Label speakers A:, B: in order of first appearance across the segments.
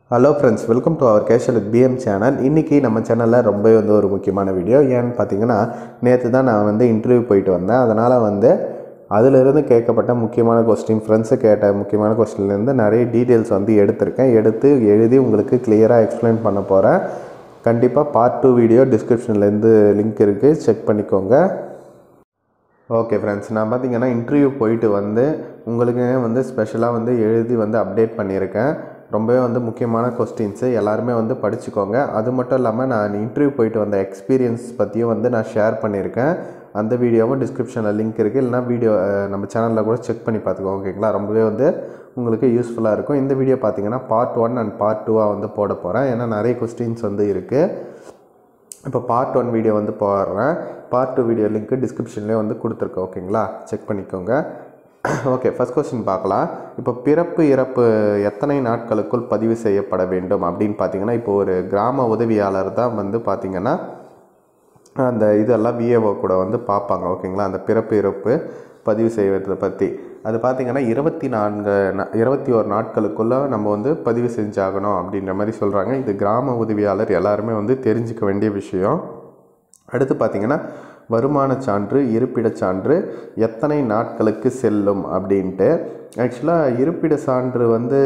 A: Hello friends, welcome to our CasualwithBM channel. இன்னைக்கு நம்ம சேனல்ல ரொம்பவே ஒரு முக்கியமான வீடியோ. ஏன்னு பாத்தீங்கன்னா நேத்து தான் நான் இன்டர்வியூ போயிட்டு வந்தேன். அதனால அதில இருந்து கேட்கப்பட்ட முக்கியமான क्वेश्चन फ्रेंड्स கேட்ட முக்கியமான क्वेश्चनல இருந்து நிறைய டீடைல்ஸ் எடுத்திருக்கேன். எடுத்து எழுதி உங்களுக்கு கிளியரா எக்ஸ்பிளைன் பண்ண போறேன். கண்டிப்பா பார்ட் 2 வீடியோ டிஸ்கிரிப்ஷன்ல இருந்து லிங்க் இருக்கு, செக் பண்ணிக்கோங்க. ஓகே ஃப்ரெண்ட்ஸ், நான் பாத்தீங்கன்னா இன்டர்வியூ போயிட்டு உங்களுக்கு ஸ்பெஷலா எழுதி அப்டேட் பண்ணியிருக்கேன். ரொம்பவே முக்கியமான क्वेश्चंस எல்லாரும் படிச்சுக்கோங்க. அது மட்டும் இல்லாம நான் இன்டர்வியூ போயிட்டு வந்த எக்ஸ்பீரியன்ஸ் பத்தியும் நான் ஷேர் பண்ணியிருக்கேன். அந்த வீடியோவும் டிஸ்கிரிப்ஷன்ல லிங்க் இருக்கு. இல்லனா வீடியோ நம்ம சேனல்ல கூட செக் பண்ணி பாத்துக்கோங்க. ஓகேங்களா? ரொம்பவே உங்களுக்கு யூஸ்ஃபுல்லா இருக்கும். இந்த வீடியோ பாத்தீங்கன்னா பார்ட் 1 and பார்ட் 2 போட போறேன். ஏன்னா நிறைய क्वेश्चंस இருக்கு. இப்போ பார்ட் 1 வீடியோ போடுறேன். பார்ட் 2 வீடியோ லிங்க் டிஸ்கிரிப்ஷன்லயே கொடுத்திருக்கேன். ஓகேங்களா? செக் பண்ணிக்கோங்க. ஓகே, ஃபர்ஸ்ட் क्वेश्चन பார்க்கலாம். இப்போ பிறப்பு இறப்பு எத்தனை நாட்களுக்குள் பதிவு செய்யப்பட வேண்டும் அப்படினு பாத்தீங்கன்னா, இப்போ ஒரு கிராம உதவியாளர் தான் பாத்தீங்கன்னா அந்த இதெல்லாம் விஏஓ கூட பாப்பாங்க. ஓகேங்களா? அந்த பிறப்பு இறப்பு பதிவு செய்வதை பத்தி அது பாத்தீங்கன்னா 21 நாட்களுக்குள்ள நம்ம பதிவு செஞ்சாகணும் அப்படின்ற மாதிரி சொல்றாங்க. இது கிராம உதவியாளர் எல்லாரும் தெரிஞ்சுக்க வேண்டிய விஷயம். அடுத்து பாத்தீங்கன்னா வருமான சான்று, இருப்பிட சான்று எத்தனை நாட்களுக்கு செல்லும் அப்படின்ட்டு. ஆக்சுவலாக இருப்பிட சான்று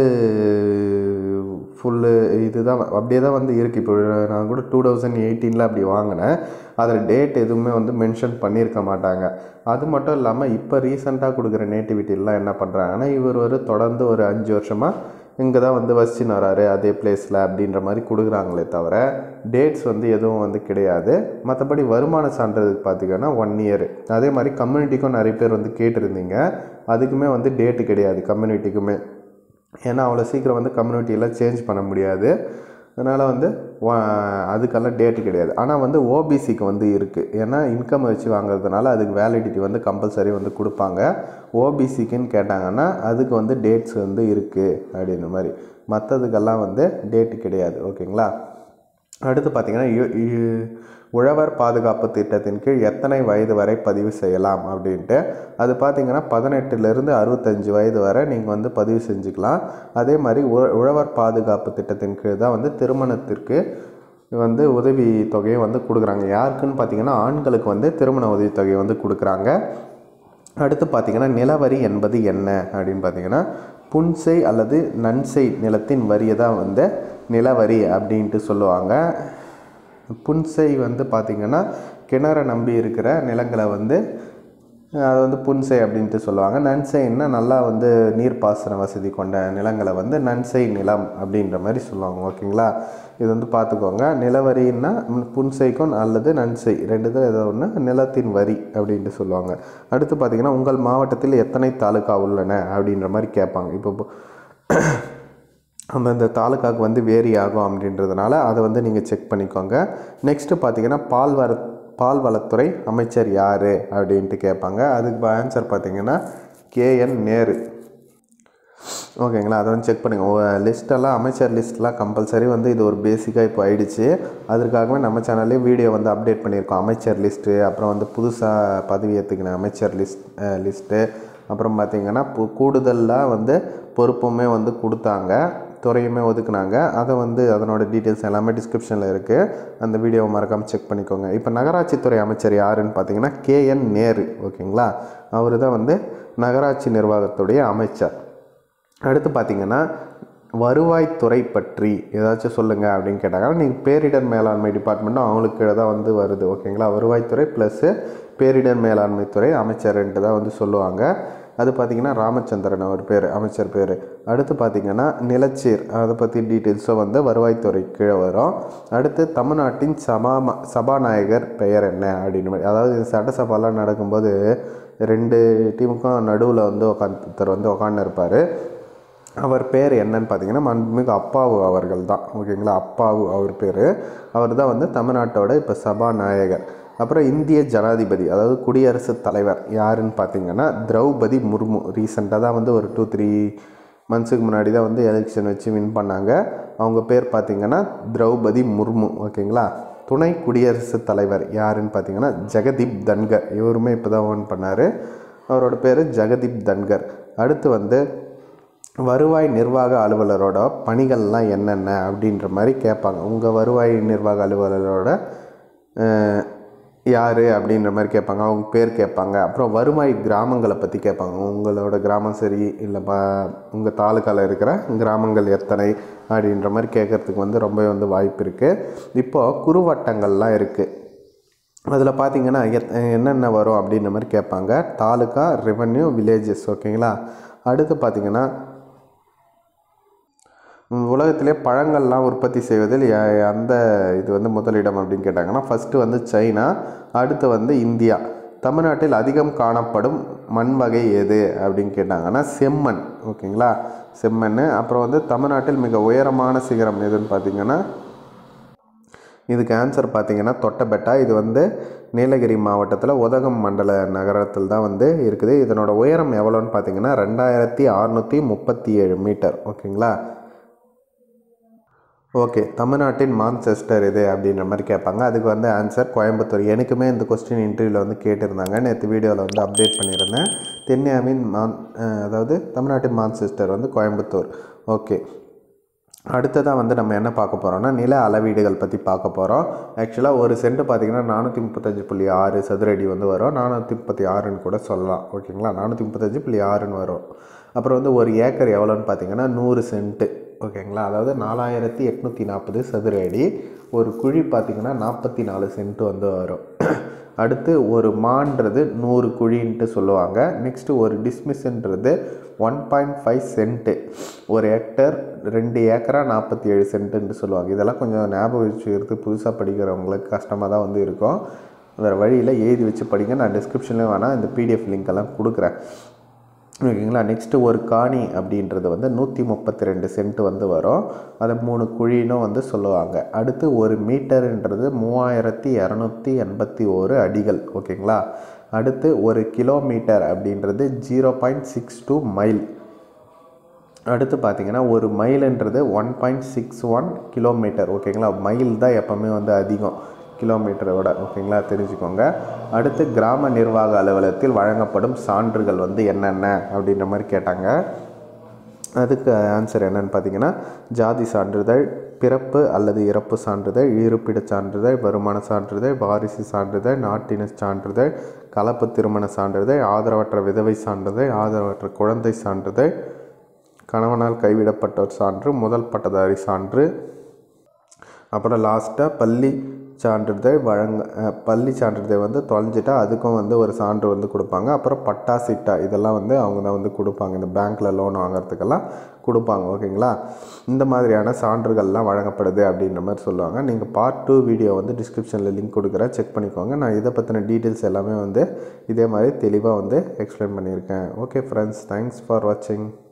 A: ஃபுல்லு இதுதான் அப்படியே தான் இருக்குது. இப்போ நான் கூட 2018 அப்படி வாங்கினேன். அதில் டேட் எதுவுமே மென்ஷன் பண்ணியிருக்க மாட்டாங்க. அது மட்டும் இல்லாமல் இப்போ ரீசெண்டாக கொடுக்குற நேட்டிவிட்டிலாம் என்ன பண்ணுறாங்கன்னா, இவர் தொடர்ந்து ஒரு 5 வருஷமாக இங்கே தான் வசிச்சுன்னு வராரு அதே பிளேஸில் அப்படின்ற மாதிரி கொடுக்குறாங்களே தவிர டேட்ஸ் எதுவும் கிடையாது. மற்றபடி வருமான சான்றிதழுக்கு பார்த்திங்கன்னா 1 இயர். அதே மாதிரி கம்யூனிட்டிக்கும் நிறைய பேர் கேட்டிருந்தீங்க. அதுக்குமே டேட்டு கிடையாது கம்யூனிட்டிக்குமே. ஏன்னா அவ்வளோ சீக்கிரம் கம்யூனிட்டியெல்லாம் சேஞ்ச் பண்ண முடியாது. அதனால் அதுக்கெல்லாம் டேட்டு கிடையாது. ஆனால் ஓபிசிக்கு இருக்குது. ஏன்னா இன்கம் வச்சு வாங்குறதுனால அதுக்கு வேலிடிட்டி கம்பல்சரி கொடுப்பாங்க. ஓபிசிக்குன்னு கேட்டாங்கன்னா அதுக்கு டேட்ஸ் இருக்குது அப்படின்ற மாதிரி. மற்றதுக்கெல்லாம் டேட்டு கிடையாது. ஓகேங்களா? அடுத்து பார்த்திங்கன்னா உழவர் பாதுகாப்பு திட்டத்தின் கீழ் எத்தனை வயது வரை பதிவு செய்யலாம் அப்படின்ட்டு. அது பார்த்திங்கன்னா 18லேருந்து 65 வயது வரை நீங்கள் பதிவு செஞ்சுக்கலாம். அதே மாதிரி உழவர் பாதுகாப்பு திட்டத்தின் கீழ் தான் திருமணத்திற்கு உதவி தொகையை கொடுக்குறாங்க. யாருக்குன்னு பார்த்திங்கன்னா ஆண்களுக்கு திருமண உதவி தொகையை கொடுக்குறாங்க. அடுத்து பார்த்திங்கன்னா நிலவரி என்பது என்ன அப்படின்னு பார்த்திங்கன்னா, புன்செய் அல்லது நன்செய் நிலத்தின் வரியை தான் நிலவரி அப்படின்ட்டு சொல்லுவாங்க. புன்செய் பார்த்திங்கன்னா கிணறை நம்பி இருக்கிற நிலங்களை அது புன்செய் அப்படின்ட்டு சொல்லுவாங்க. நன்செய்னா நல்லா நீர்ப்பாசன வசதி கொண்ட நிலங்களை நன்செய் நிலம் அப்படின்ற மாதிரி சொல்லுவாங்க. ஓகேங்களா? இது பார்த்துக்கோங்க. நிலவரின்னா புன்செய்க்கும் அல்லது நன்செய் ரெண்டுதான் ஏதோ ஒன்று நிலத்தின் வரி அப்படின்ட்டு சொல்லுவாங்க. அடுத்து பார்த்திங்கன்னா உங்கள் மாவட்டத்தில் எத்தனை தாலுகா உள்ளன அப்படின்ற மாதிரி கேட்பாங்க. இப்போ அந்த தாலுக்காவுக்கு வேரி ஆகும் அப்படின்றதுனால அதை நீங்கள் செக் பண்ணிக்கோங்க. நெக்ஸ்ட்டு பார்த்திங்கன்னா பால்வளத்துறை அமைச்சர் யார் அப்படின்ட்டு கேட்பாங்க. அதுக்கு ஆன்சர் பார்த்திங்கன்னா கேஎன் நேரு. ஓகேங்களா? அதை செக் பண்ணுங்கள். லிஸ்ட்டெல்லாம் அமைச்சர் லிஸ்ட்லாம் கம்பல்சரி இது ஒரு பேசிக்காக இப்போ ஆயிடுச்சு. அதற்காகவே நம்ம சேனல்லே வீடியோ அப்டேட் பண்ணியிருக்கோம். அமைச்சர் லிஸ்ட்டு, அப்புறம் புதுசாக பதவி ஏற்றுக்கின அமைச்சர் லிஸ்ட்டு, அப்புறம் பார்த்திங்கன்னா கூடுதலாக பொறுப்புமே கொடுத்தாங்க, துறையுமே ஒதுக்குனாங்க. அதை அதனோட டீட்டெயில்ஸ் எல்லாமே டிஸ்கிரிப்ஷனில் இருக்குது. அந்த வீடியோவை மறக்காமல் செக் பண்ணிக்கோங்க. இப்போ நகராட்சித்துறை அமைச்சர் யாருன்னு பார்த்தீங்கன்னா கேஎன் நேரு. ஓகேங்களா? அவர் தான் நகராட்சி நிர்வாகத்துடைய அமைச்சர். அடுத்து பார்த்திங்கன்னா வருவாய்த்துறை பற்றி ஏதாச்சும் சொல்லுங்கள் அப்படின்னு கேட்டாங்கன்னா, நீங்கள் பேரிடர் மேலாண்மை டிபார்ட்மெண்ட்டும் அவங்களுக்கு கீழே தான் வருது. ஓகேங்களா? வருவாய்த்துறை ப்ளஸ்ஸு பேரிடர் மேலாண்மை துறை அமைச்சர்ன்ட்டு தான் சொல்லுவாங்க. அது பார்த்திங்கன்னா ராமச்சந்திரன் அவர் பேர், அமைச்சர் பேர். அடுத்து பார்த்திங்கன்னா நிலச்சீர், அதை பற்றி டீட்டெயில்ஸும் வருவாய்த்துறை கீழே வரும். அடுத்து தமிழ்நாட்டின் சபாநாயகர் பெயர் என்ன அப்படின்னு மாதிரி. அதாவது சட்டசபாலாம் நடக்கும்போது 2 டீமுக்கும் நடுவில் ஒருத்தர் உட்காந்து இருப்பார். அவர் பேர் என்னன்னு பார்த்தீங்கன்னா மாண்புமிகு அப்பாவு அவர்கள் தான். ஓகேங்களா? அப்பாவு அவர் பேர். அவர் தான் தமிழ்நாட்டோட இப்போ சபாநாயகர். அப்புறம் இந்திய ஜனாதிபதி, அதாவது குடியரசுத் தலைவர் யாருன்னு பார்த்தீங்கன்னா திரௌபதி முர்மு. ரீசெண்டாக தான் ஒரு 2-3 மந்த்ஸுக்கு முன்னாடி தான் எலெக்ஷன் வச்சு வின் பண்ணாங்க. அவங்க பேர் பார்த்திங்கன்னா திரௌபதி முர்மு. ஓகேங்களா? துணை குடியரசுத் தலைவர் யாருன்னு பார்த்தீங்கன்னா ஜெகதீப் தன்கர். இவருமே இப்போ தான் ஓன் பண்ணார். அவரோட பேர் ஜெகதீப் தன்கர். அடுத்து வருவாய் நிர்வாக அலுவலரோட பணிகள்லாம் என்னென்ன அப்படின்ற மாதிரி கேட்பாங்க. உங்கள் வருவாய் நிர்வாக அலுவலரோட யார் அப்படின்ற மாதிரி கேட்பாங்க. அவங்க பேர் கேட்பாங்க. அப்புறம் வருவாய் கிராமங்களை பற்றி கேட்பாங்க. உங்களோட கிராமம் சரி இல்லை உங்கள் தாலுக்காவில் இருக்கிற கிராமங்கள் எத்தனை அப்படின்ற மாதிரி கேட்குறதுக்கு வந்து ரொம்ப வந்து வாய்ப்பு இருக்குது. இப்போது குறுவட்டங்கள்லாம் இருக்குது. அதில் பார்த்திங்கன்னா என்னென்ன வரும் அப்படின்ற மாதிரி கேட்பாங்க. Taluka, revenue, villages. ஓகேங்களா. அடுத்து பார்த்திங்கன்னா உலகத்திலே பழங்கள்லாம் உற்பத்தி செய்வதில் அந்த இது வந்து முதலிடம் அப்படின்னு கேட்டாங்கன்னா ஃபஸ்ட்டு வந்து சைனா, அடுத்து வந்து இந்தியா. தமிழ்நாட்டில் அதிகம் காணப்படும் மண் வகை எது அப்படின்னு கேட்டாங்கன்னா செம்மண். ஓகேங்களா, செம்மண். அப்புறம் வந்து தமிழ்நாட்டில் மிக உயரமான சிகரம் எதுன்னு பார்த்திங்கன்னா இதுக்கு ஆன்சர் பார்த்திங்கன்னா தொட்டபெட்டா. இது வந்து நீலகிரி மாவட்டத்தில் உதகம் மண்டல நகரத்தில் தான் வந்து இருக்குது. இதனோட உயரம் எவ்வளோன்னு பார்த்திங்கன்னா 2637 மீட்டர். ஓகேங்களா. ஓகே, தமிழ்நாட்டின் மான்செஸ்டர் இது அப்படின்ற மாதிரி கேட்பாங்க. அதுக்கு வந்து ஆன்சர் கோயம்புத்தூர். எனக்குமே இந்த கொஸ்டின் இன்டர்வியூவில் வந்து கேட்டிருந்தாங்க. நேற்று வீடியோவில் வந்து அப்டேட் பண்ணியிருந்தேன். தென்னியாவின் அதாவது தமிழ்நாட்டின் மான்செஸ்டர் வந்து கோயம்புத்தூர். ஓகே, அடுத்ததாக வந்து நம்ம என்ன பார்க்க போகிறோம்னா நில அளவீடுகள் பற்றி பார்க்க போகிறோம். ஆக்சுவலாக ஒரு சென்ட் பார்த்திங்கன்னா 435.6 சதுரடி வந்து வரும். 436ன்னு கூட சொல்லலாம். ஓகேங்களா, 435.6ன்னு வரும். அப்புறம் வந்து ஒரு ஏக்கர் எவ்வளோன்னு பார்த்திங்கன்னா 100 சென்ட்டு. ஓகேங்களா, அதாவது 4840 சதுர அடி. ஒரு குழி பார்த்திங்கன்னா 44 சென்ட் வந்து வரும். அடுத்து ஒரு மான்றது 100 குழின்ட்டு சொல்லுவாங்க. நெக்ஸ்ட்டு ஒரு டிஸ்மிஸ்ன்றது 1.5 சென்ட்டு. ஒரு ஹெக்டர் 2 ஏக்கரா 47 சென்ட்டுன்ட்டு சொல்லுவாங்க. இதெல்லாம் கொஞ்சம் ஞாபகம் வச்சுக்கிறது புதுசாக படிக்கிறவங்களுக்கு கஷ்டமாக தான் வந்து இருக்கும். வேறு வழியில் எழுதி வச்சு படிங்க. நான் டிஸ்கிரிப்ஷன்லேயும் வேணால் இந்த பிடிஎஃப் லிங்க் எல்லாம் கொடுக்குறேன். ஓகேங்களா. நெக்ஸ்ட்டு ஒரு காணி அப்படின்றது வந்து 132 சென்ட் வந்து வரும். அதை 3 குழினும் வந்து சொல்லுவாங்க. அடுத்து ஒரு மீட்டருன்றது 3281 அடிகள். ஓகேங்களா. அடுத்து ஒரு கிலோமீட்டர் அப்படின்றது 0.62 மைல். அடுத்து பார்த்திங்கன்னா ஒரு மைலுன்றது 1.61 கிலோமீட்டர். ஓகேங்களா, மைல் தான் எப்போவுமே வந்து அதிகம் கிலோமீட்டரோட. ஓகேங்களா, தெரிஞ்சுக்கோங்க. அடுத்து கிராம நிர்வாக அலுவலகத்தில் வழங்கப்படும் சான்றுகள் வந்து என்னென்ன அப்படின்ற மாதிரி கேட்டாங்க. அதுக்கு ஆன்சர் என்னன்னு பார்த்தீங்கன்னா ஜாதி சான்றிதழ், பிறப்பு அல்லது இறப்பு சான்றிதழ், இருப்பிட சான்றிதழ், வருமான சான்றிதழ், வாரிசு சான்றிதழ், நாட்டின சான்றிதழ், கலப்பு திருமண சான்றிதழ், ஆதரவற்ற விதவை சான்றிதழ், ஆதரவற்ற குழந்தை சான்றிதழ், கணவனால் கைவிடப்பட்டோர் சான்று, முதல் பட்டதாரி சான்று. அப்புறம் லாஸ்ட்டாக பள்ளி சான்றிதழ் வந்து தொலைஞ்சிட்டா அதுக்கும் வந்து ஒரு சான்று வந்து கொடுப்பாங்க. அப்புறம் பட்டா சிட்டா இதெல்லாம் வந்து அவங்க தான் வந்து கொடுப்பாங்க. இந்த பேங்க்கில் லோன் வாங்குறதுக்கெல்லாம் கொடுப்பாங்க. ஓகேங்களா, இந்த மாதிரியான சான்றுகள்லாம் வழங்கப்படுது அப்படின்ற மாதிரி சொல்லுவாங்க. நீங்கள் பார்ட் 2 வீடியோ வந்து டிஸ்கிரிப்ஷனில் லிங்க் கொடுக்குறேன், செக் பண்ணிக்கோங்க. நான் இதை பற்றின டீட்டெயில்ஸ் எல்லாமே வந்து இதே மாதிரி தெளிவாக வந்து எக்ஸ்பிளைன் பண்ணியிருக்கேன். ஓகே ஃப்ரெண்ட்ஸ், தேங்க்ஸ் ஃபார் வாட்சிங்.